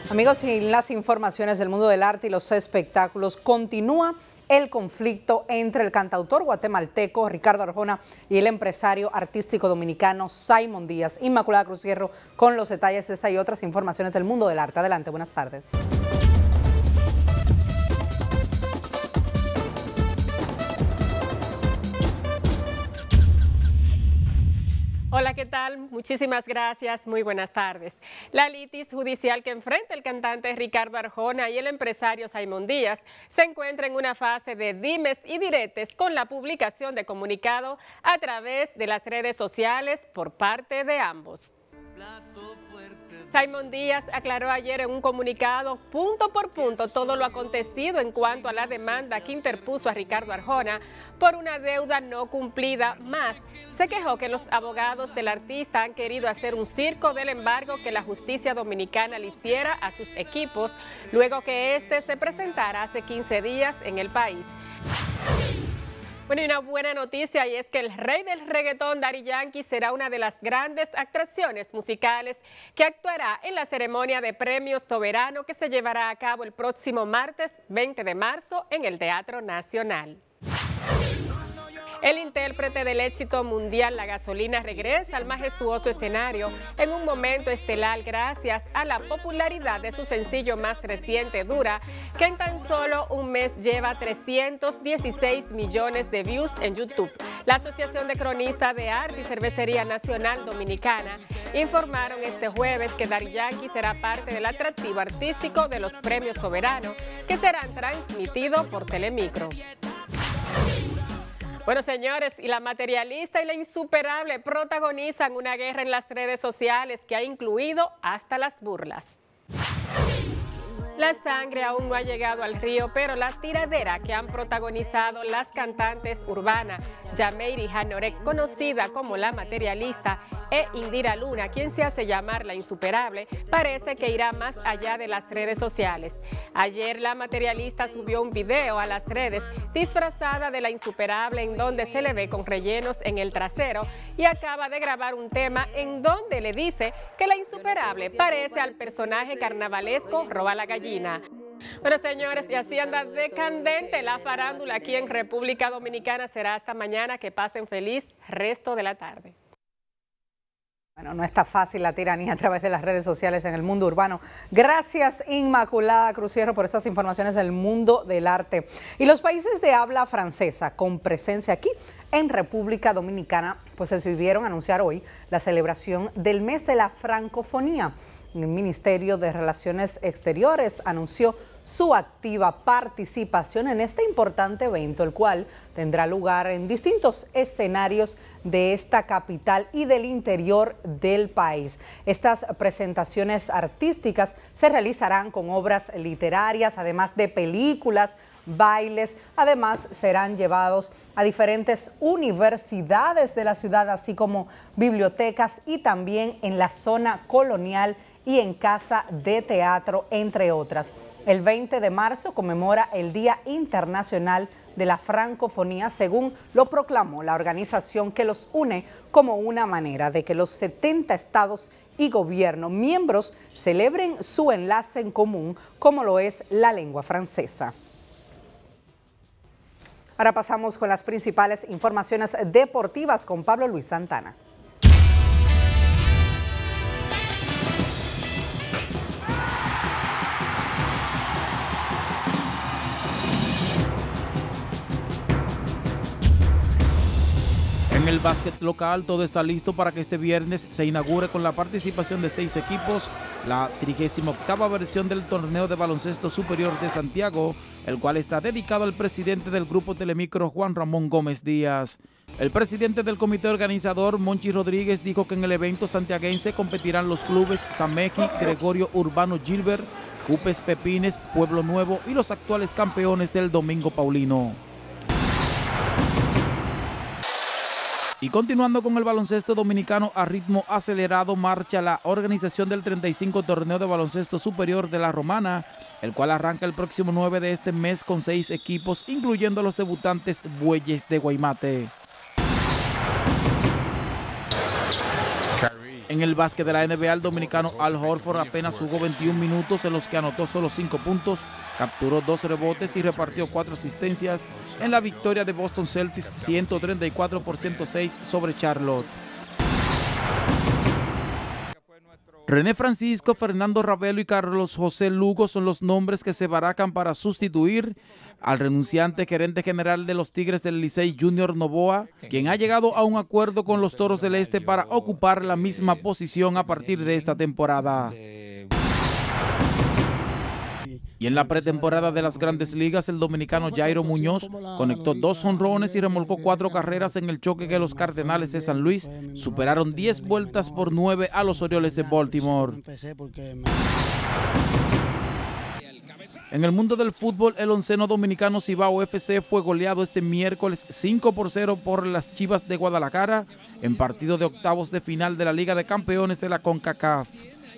Amigos, y en las informaciones del mundo del arte y los espectáculos continúa el conflicto entre el cantautor guatemalteco Ricardo Arjona y el empresario artístico dominicano Simon Díaz. Inmaculada Cruz Hierro con los detalles de esta y otras informaciones del mundo del arte. Adelante, buenas tardes. Hola, ¿qué tal? Muchísimas gracias, muy buenas tardes. La litis judicial que enfrenta el cantante Ricardo Arjona y el empresario Simon Díaz se encuentra en una fase de dimes y diretes con la publicación de comunicado a través de las redes sociales por parte de ambos. Simon Díaz aclaró ayer en un comunicado punto por punto todo lo acontecido en cuanto a la demanda que interpuso a Ricardo Arjona por una deuda no cumplida, más se quejó que los abogados del artista han querido hacer un circo del embargo que la justicia dominicana le hiciera a sus equipos luego que este se presentara hace 15 días en el país. Bueno, y una buena noticia, y es que el rey del reggaetón, Daddy Yankee, será una de las grandes atracciones musicales que actuará en la ceremonia de premios Soberano que se llevará a cabo el próximo martes 20 de marzo en el Teatro Nacional. El intérprete del éxito mundial La Gasolina regresa al majestuoso escenario en un momento estelar gracias a la popularidad de su sencillo más reciente, Dura, que en tan solo un mes lleva 316 millones de views en YouTube. La Asociación de Cronistas de Arte y Cervecería Nacional Dominicana informaron este jueves que Daddy Yankee será parte del atractivo artístico de los premios Soberano que serán transmitidos por Telemicro. Bueno, señores, y la materialista y la insuperable protagonizan una guerra en las redes sociales que ha incluido hasta las burlas. La sangre aún no ha llegado al río, pero la tiradera que han protagonizado las cantantes urbanas Yameiri Janorek, conocida como la materialista, e Indira Luna, quien se hace llamar la insuperable, parece que irá más allá de las redes sociales. Ayer la materialista subió un video a las redes disfrazada de la insuperable en donde se le ve con rellenos en el trasero y acaba de grabar un tema en donde le dice que la insuperable parece al personaje carnavalesco Roba la Gallina. Bueno, señores, y así anda de candente la farándula aquí en República Dominicana. Será hasta mañana. Que pasen feliz resto de la tarde. Bueno, no está fácil la tiranía a través de las redes sociales en el mundo urbano. Gracias, Inmaculada Cruz Hierro, por estas informaciones del mundo del arte. Y los países de habla francesa con presencia aquí en República Dominicana, pues decidieron anunciar hoy la celebración del mes de la francofonía. El Ministerio de Relaciones Exteriores anunció su activa participación en este importante evento, el cual tendrá lugar en distintos escenarios de esta capital y del interior del país. Estas presentaciones artísticas se realizarán con obras literarias, además de películas, bailes. Además, serán llevados a diferentes universidades de la ciudad, así como bibliotecas y también en la zona colonial y en Casa de Teatro, entre otras. El 20 de marzo conmemora el Día Internacional de la Francofonía, según lo proclamó la organización que los une como una manera de que los 70 estados y gobiernos miembros celebren su enlace en común, como lo es la lengua francesa. Ahora pasamos con las principales informaciones deportivas con Pablo Luis Santana. En el básquet local todo está listo para que este viernes se inaugure con la participación de 6 equipos la 38ª versión del torneo de baloncesto superior de Santiago, el cual está dedicado al presidente del grupo Telemicro, Juan Ramón Gómez Díaz. El presidente del comité organizador, Monchi Rodríguez, dijo que en el evento santiaguense competirán los clubes Samequi, Gregorio Urbano Gilbert, Cupes Pepines, Pueblo Nuevo y los actuales campeones del Domingo Paulino. Y continuando con el baloncesto dominicano a ritmo acelerado, marcha la organización del 35 torneo de baloncesto superior de la Romana, el cual arranca el próximo 9 de este mes con 6 equipos, incluyendo los debutantes Bueyes de Guaymate. En el básquet de la NBA, el dominicano Al Horford apenas jugó 21 minutos en los que anotó solo 5 puntos, capturó 2 rebotes y repartió 4 asistencias en la victoria de Boston Celtics 134 por 106 sobre Charlotte. René Francisco, Fernando Ravelo y Carlos José Lugo son los nombres que se baracan para sustituir al renunciante gerente general de los Tigres del Licey, Junior Novoa, quien ha llegado a un acuerdo con los Toros del Este para ocupar la misma posición a partir de esta temporada. Y en la pretemporada de las Grandes Ligas, el dominicano Jairo Muñoz conectó 2 jonrones y remolcó 4 carreras en el choque que los Cardenales de San Luis superaron 10 vueltas por 9 a los Orioles de Baltimore. En el mundo del fútbol, el onceno dominicano Cibao FC fue goleado este miércoles 5-0 por las Chivas de Guadalajara en partido de octavos de final de la Liga de Campeones de la CONCACAF.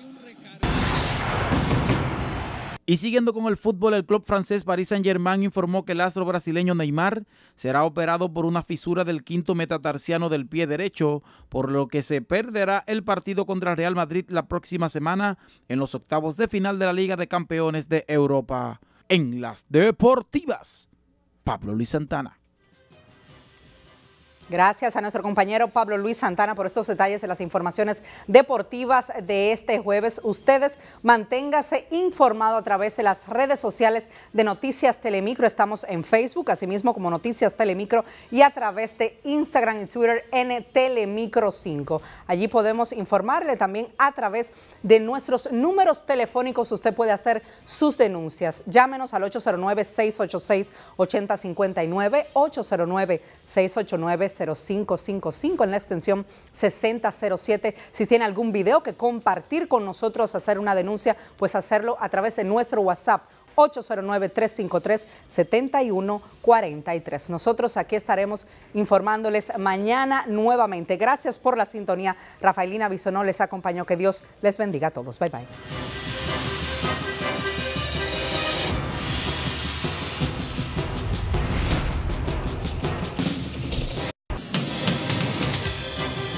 Y siguiendo con el fútbol, el club francés Paris Saint-Germain informó que el astro brasileño Neymar será operado por una fisura del quinto metatarsiano del pie derecho, por lo que se perderá el partido contra Real Madrid la próxima semana en los octavos de final de la Liga de Campeones de Europa. En las deportivas, Pablo Luis Santana. Gracias a nuestro compañero Pablo Luis Santana por estos detalles de las informaciones deportivas de este jueves. Ustedes manténgase informado a través de las redes sociales de Noticias Telemicro. Estamos en Facebook, asimismo como Noticias Telemicro, y a través de Instagram y Twitter en Telemicro 5. Allí podemos informarle también a través de nuestros números telefónicos. Usted puede hacer sus denuncias. Llámenos al 809-686-8059, 809-689-0555 en la extensión 6007. Si tiene algún video que compartir con nosotros, hacer una denuncia, pues hacerlo a través de nuestro WhatsApp 809-353-7143. Nosotros aquí estaremos informándoles mañana nuevamente. Gracias por la sintonía. Rafaelina Bisonó les acompañó. Que Dios les bendiga a todos. Bye bye.